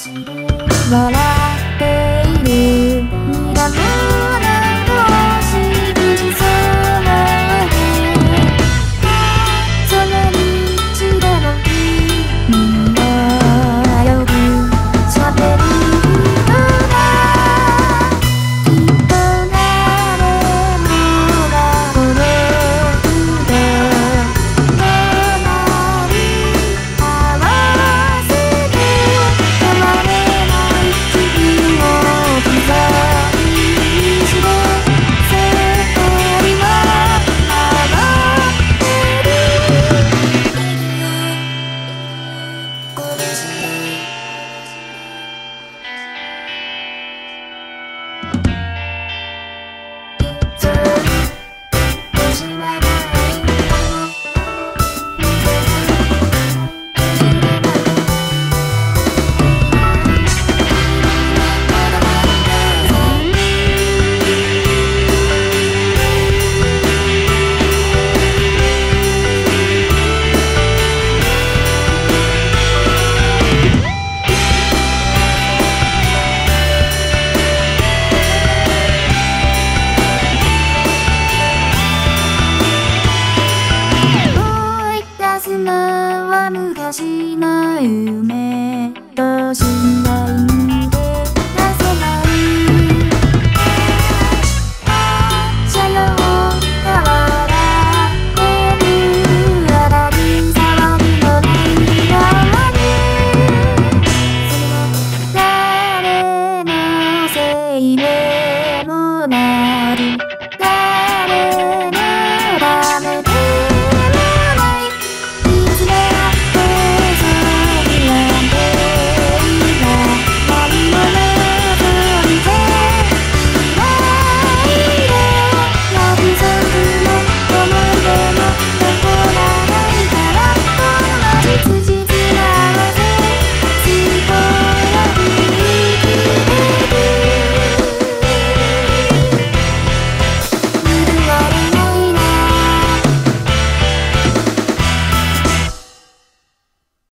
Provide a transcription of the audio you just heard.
笑っているニラムなど信じそうなでその道でのみんなよく喋る人がきっと誰もが孤独で隣り合わせて止まれない日々を刻みして世界は回ってる苦しいいつ始まら思い出すのは昔の夢